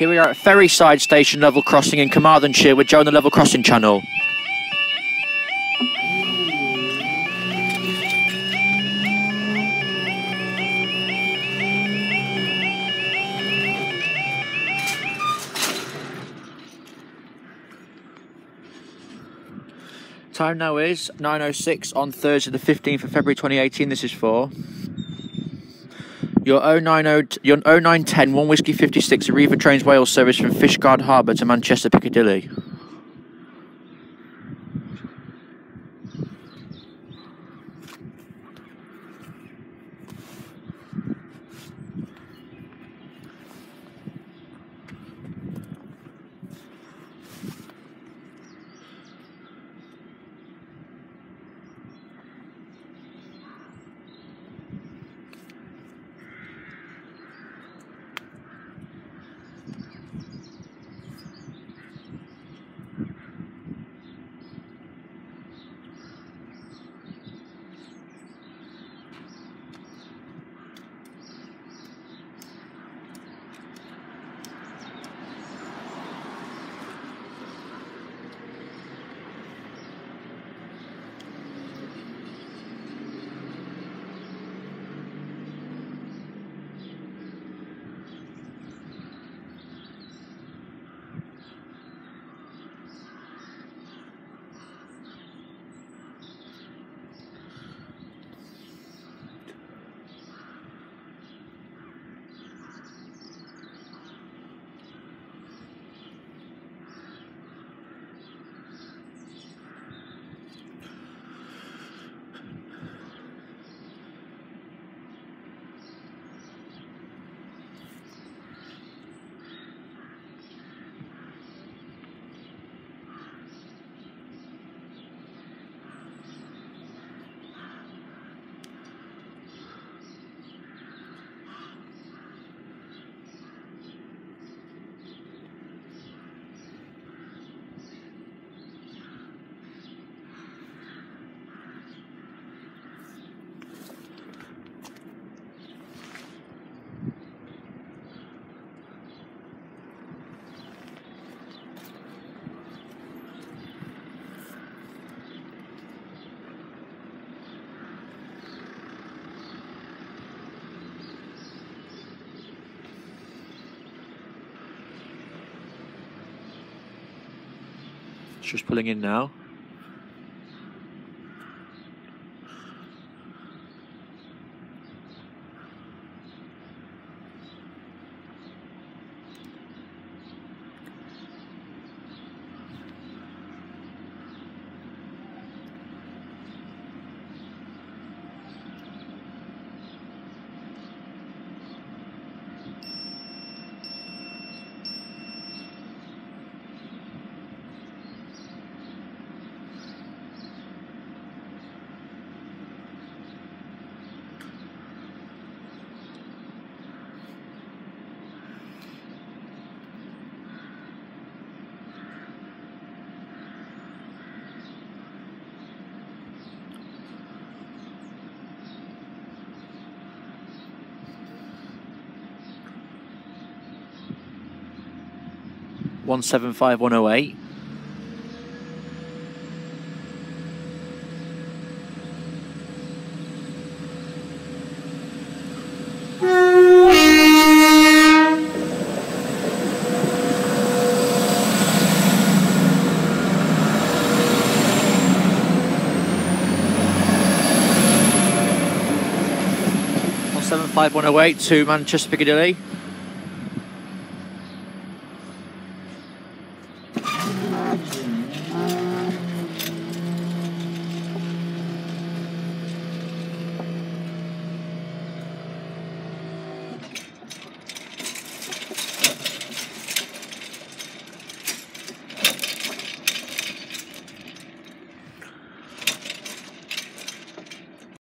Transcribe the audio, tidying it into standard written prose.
Here we are at Ferryside Station level crossing in Carmarthenshire with Joe on the level crossing channel. Time now is 9:06 on Thursday the 15th of February 2018. This is for your 0910 1 Whiskey 56 Arriva Trains Wales service from Fishguard Harbour to Manchester Piccadilly. Just pulling in now. One 175-108. One 175-108 to Manchester Piccadilly.